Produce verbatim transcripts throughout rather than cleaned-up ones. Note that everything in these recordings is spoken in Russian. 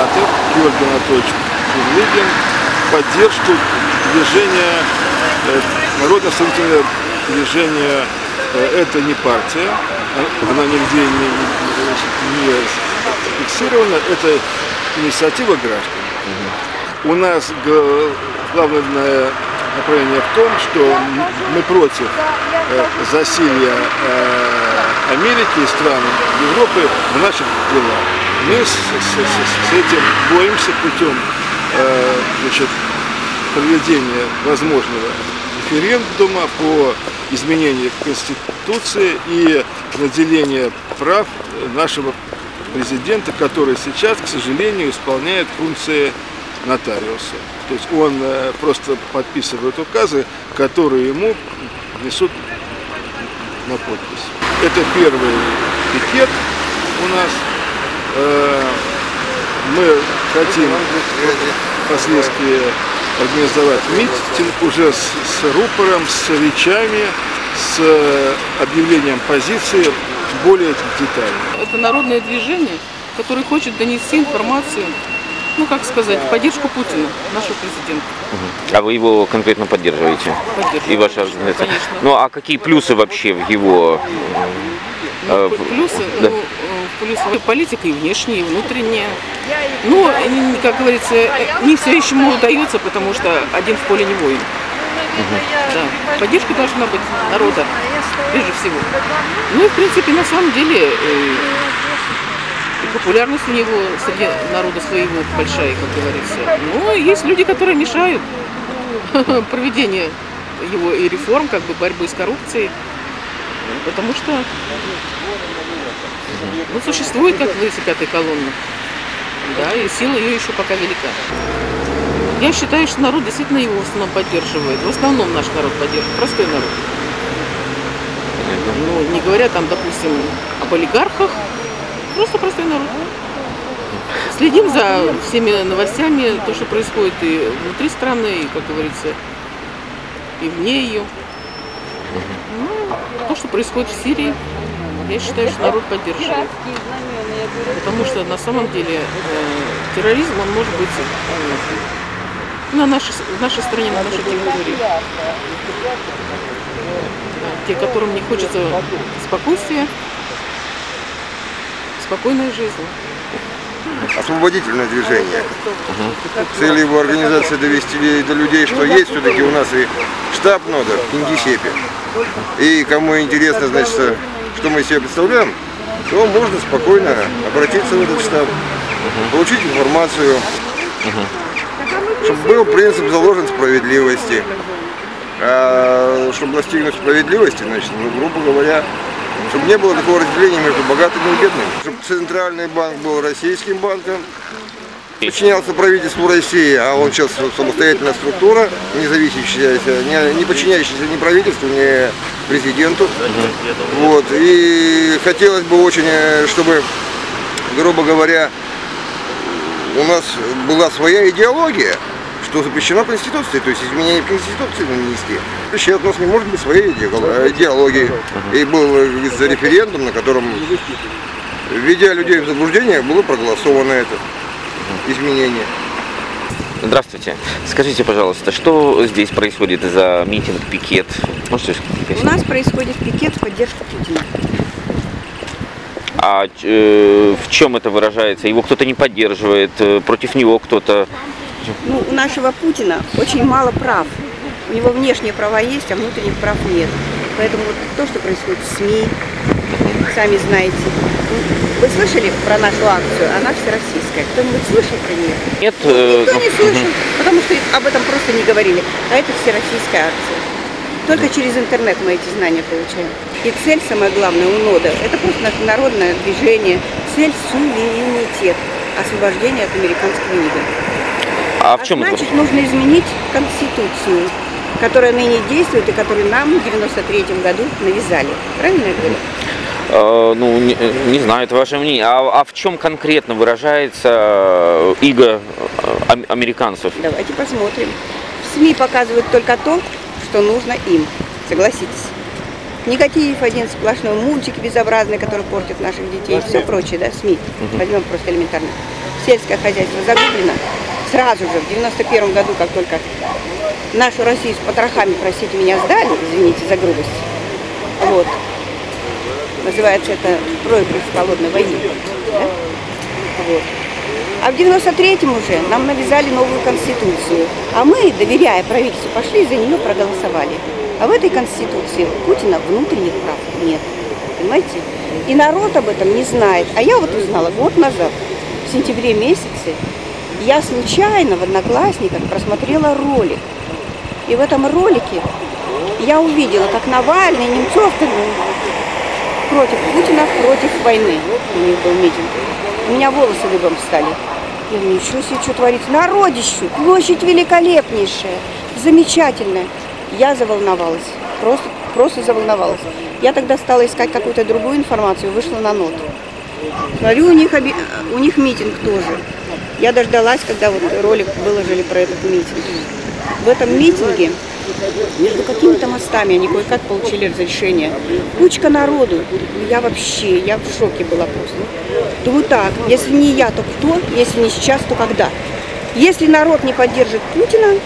сенатор Георгий Анатольевич Пурлыгин поддержку движения, народное освободительное движение. Это не партия, она нигде не, не, не фиксирована, это инициатива граждан. Угу. У нас главное направление в том, что мы против засилья Америки и стран Европы в наших делах. Мы с, с, с этим боремся путем значит, проведения возможного референдума по изменению Конституции и наделения прав нашего президента, который сейчас, к сожалению, исполняет функции нотариуса. То есть он просто подписывает указы, которые ему несут на подпись. Это первый пикет у нас. Мы хотим впоследствии организовать митинг уже с, с рупором, с речами, с объявлением позиции более детально. Это народное движение, которое хочет донести информацию, ну как сказать, в поддержку Путина, нашего президента. А вы его конкретно поддерживаете? Поддерживаю. И ваша организация? Конечно. Ну а какие плюсы вообще в его... Ну, плюсы, да. ну, плюсы политика и внешняя, и внутренняя. Но, как говорится, не все еще ему удается, потому что один в поле не воин. Угу. Да. Поддержка должна быть народа, прежде всего. Ну и, в принципе, на самом деле, и популярность у него среди народа своего большая, как говорится. Но есть люди, которые мешают проведению его и реформ, как бы борьбы с коррупцией. Потому что ну, существует, как говорится, пятая колонна. Да, и сила ее еще пока велика. Я считаю, что народ действительно его в основном поддерживает. В основном наш народ поддерживает, простой народ. Ну, не говоря там, допустим, об олигархах, просто простой народ. Следим за всеми новостями, то, что происходит и внутри страны, и, как говорится, и вне ее. Ну, то, что происходит в Сирии, я считаю, что народ поддерживает. Потому что на самом деле э, терроризм, он может быть э, на нашей, в нашей стране, на нашей территории. Да, те, которым не хочется спокойствия, спокойной жизни. Освободительное движение. Цель его организации довести до людей, что есть все-таки у нас и штаб нода в Кингисеппе. И кому интересно, значит, что мы себе представляем, то можно спокойно обратиться в этот штаб, получить информацию, чтобы был принцип заложен справедливости. А чтобы достигнуть справедливости, значит, ну, грубо говоря, чтобы не было такого разделения между богатыми и бедными. Чтобы центральный банк был российским банком, подчинялся правительству России, а он сейчас самостоятельная структура, не зависящая, не, не подчиняющаяся ни правительству, ни президенту. Вот. И хотелось бы очень, чтобы, грубо говоря, у нас была своя идеология, что запрещено Конституцией, то есть изменение Конституции нанести. Сейчас у нас не может быть своей идеологии. И был референдум, на котором, введя людей в заблуждение, было проголосовано это изменение. Здравствуйте. Скажите, пожалуйста, что здесь происходит за митинг, пикет? Можете сказать? У нас происходит пикет в поддержку Путина. А э, в чем это выражается? Его кто-то не поддерживает, против него кто-то... Ну, у нашего Путина очень мало прав. У него внешние права есть, а внутренних прав нет. Поэтому вот то, что происходит в СМИ, сами знаете. Вы слышали про нашу акцию? Она всероссийская. Кто-нибудь слышал про нее? Нет. Никто не слышал, потому что об этом просто не говорили. А это всероссийская акция. Только через интернет мы эти знания получаем. И цель, самое главное, у нода, это просто народное движение. Цель – суверенитет, освобождение от американского ига. А, а в чем значит, это? нужно изменить Конституцию, которая ныне действует и которую нам в девяносто третьем году навязали. Правильно я говорю? Э, ну, не, не знаю, это ваше мнение. А, а в чем конкретно выражается иго американцев? Давайте посмотрим. В СМИ показывают только то, что нужно им. Согласитесь. Негатив один сплошной, мультики безобразные, которые портят наших детей и все прочее, да, СМИ. Возьмем просто элементарно. сельское хозяйство загублено. Сразу же, в девяносто первом году, как только нашу Россию с потрохами, простите меня, сдали, извините за грубость, вот, называется это проигрыш в холодной войне, да? Вот. А в девяносто третьем уже нам навязали новую конституцию, а мы, доверяя правительству, пошли и за нее проголосовали. А в этой конституции у Путина внутренних прав нет, понимаете? И народ об этом не знает. А я вот узнала год назад, в сентябре месяце, я случайно в Одноклассниках просмотрела ролик. И в этом ролике я увидела, как Навальный, Немцов против Путина, против войны. У них был митинг. У меня волосы дыбом встали. Я говорю, ничего себе, что творится. Народище, площадь великолепнейшая, замечательная. Я заволновалась, просто, просто заволновалась. Я тогда стала искать какую-то другую информацию, вышла на ноту. Смотрю, у них, оби... у них митинг тоже. Я дождалась, когда вот ролик выложили про этот митинг. В этом митинге между какими-то мостами они кое-как получили разрешение. Кучка народу. Я вообще, я в шоке была просто. Думаю так, если не я, то кто? Если не сейчас, то когда? Если народ не поддержит Путина,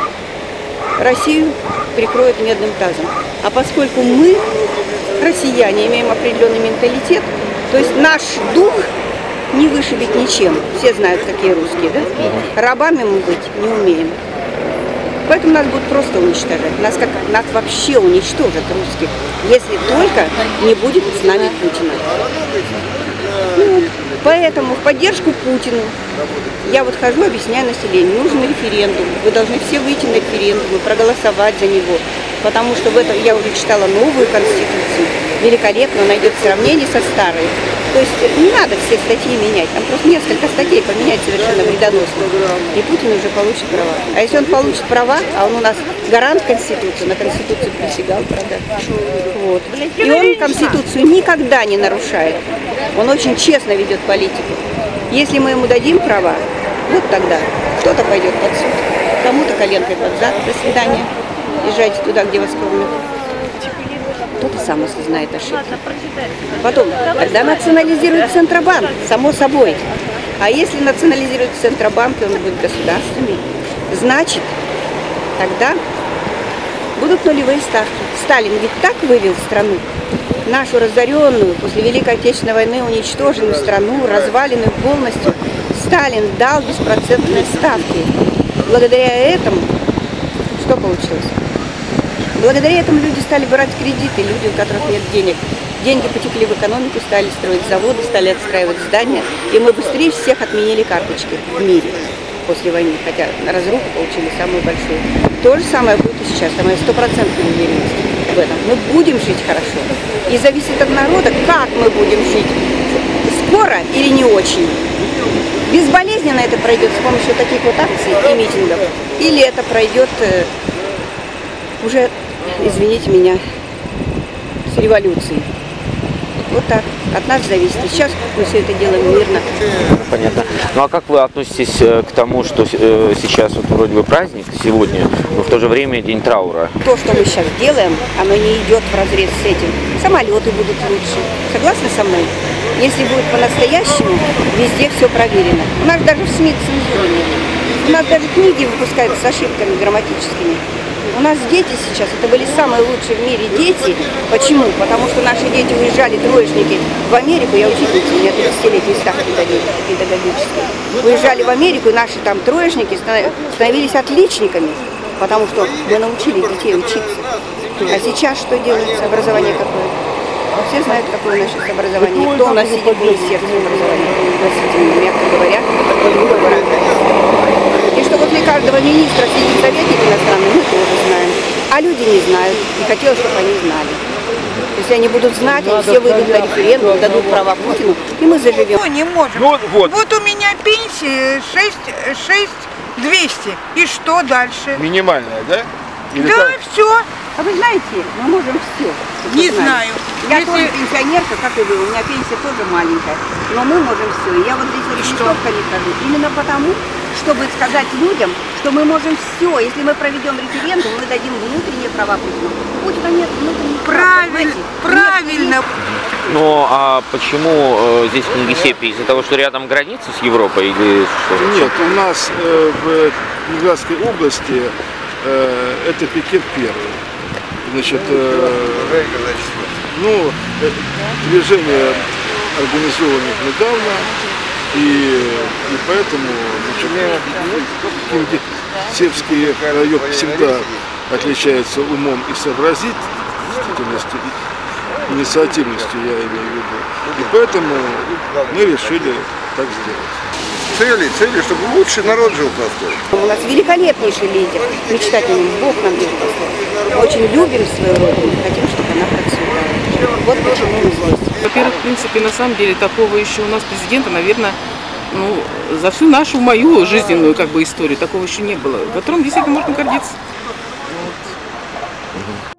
Россию прикроют медным тазом. А поскольку мы, россияне, имеем определенный менталитет, то есть наш дух не вышибить ничем. Все знают, какие русские, да? Рабами мы быть не умеем. Поэтому нас будут просто уничтожать. Нас, как, нас вообще уничтожат русских, если только не будет с нами Путина. Ну, поэтому в поддержку Путину я вот хожу, объясняю населению, нужен референдум. Вы должны все выйти на референдум и проголосовать за него. Потому что в этом я уже читала новую конституцию. Великолепно, найдет сравнение со старой. То есть не надо все статьи менять. Там просто несколько статей поменять совершенно вредоносно. И Путин уже получит права. А если он получит права, а он у нас гарант Конституции, на Конституцию присягал, правда. Вот. И он Конституцию никогда не нарушает. Он очень честно ведет политику. Если мы ему дадим права, вот тогда кто-то пойдет под суд, кому-то коленкой под зад, до свидания, езжайте туда, где вас кормят. Кто-то сам осознает ошибку. Потом, тогда национализируют Центробанк, само собой. А если национализируют Центробанк, и он будет государственный, значит, тогда будут нулевые ставки. Сталин ведь так вывел страну, нашу разоренную, после Великой Отечественной войны уничтоженную страну, разваленную полностью. Сталин дал беспроцентные ставки. Благодаря этому что получилось? Благодаря этому люди стали брать кредиты, люди, у которых нет денег. Деньги потекли в экономику, стали строить заводы, стали отстраивать здания. И мы быстрее всех отменили карточки в мире после войны, хотя разруху получили самую большую. То же самое будет и сейчас, там есть стопроцентная уверенность в этом. Мы будем жить хорошо. И зависит от народа, как мы будем жить. Скоро или не очень. Безболезненно это пройдет с помощью таких вот акций и митингов. Или это пройдет э, уже, извините меня, с революцией. Вот так. От нас зависит. И сейчас мы все это делаем мирно. Понятно. Ну а как вы относитесь к тому, что сейчас вот вроде бы праздник сегодня, но в то же время день траура? То, что мы сейчас делаем, оно не идет вразрез с этим. Самолеты будут лучше. Согласны со мной? Если будет по-настоящему, везде все проверено. У нас даже в СМИ цензуры нет. У нас даже книги выпускают с ошибками грамматическими. У нас дети сейчас, это были самые лучшие в мире дети. Почему? Потому что наши дети уезжали, троечники, в Америку. Я учительница, у меня тридцатилетний стаж педагогический. Уезжали в Америку, и наши там троечники становились отличниками. Потому что мы научили детей учиться. А сейчас что делается? Образование какое? Все знают, какое у нас сейчас образование. Кто у нас сидит в Министерстве образования? Относительно, мягко говоря, и что после каждого министра сидит советник иностранный, мы тоже знаем. А люди не знают. И хотелось, чтобы они знали. Если они будут знать, они все выйдут на референдум, дадут права Путину, и мы заживем. Ну, не можем. Ну, вот. Вот у меня пенсия шесть двести. И что дальше? Минимальная, да? Или да, так? все. А вы знаете, мы можем все. Не знаю. Я Если... тоже пенсионерка, как и вы, у меня пенсия тоже маленькая. Но мы можем все. Я вот здесь вот не только не хожу. Именно потому, чтобы сказать людям, что мы можем все. Если мы проведем референдум, мы дадим внутренние права Путину. У Путина нет внутренних прав. Правильно, понимаете? правильно. Нет, Ну а почему э, здесь книгисеппия? Из-за того, что рядом граница с Европой или что? Нет, у нас э, в Ленинградской области э, это пикет первый. Значит, э, ну, э, движение организовано недавно, и, и поэтому значит, Кингисеппский район всегда отличается умом и сообразительностью, инициативностью, я имею в виду. И поэтому мы решили так сделать. Цели, цели, чтобы лучше народ жил простой. У нас великолепнейший лидер, мечтательный, Бог нам его послал. Мы очень любим свою родину, хотим, чтобы она процветала. Вот почему мы здесь. Во-первых, в принципе, на самом деле, такого еще у нас президента, наверное, ну, за всю нашу, мою жизненную как бы историю такого еще не было. Которым действительно можно гордиться. Вот.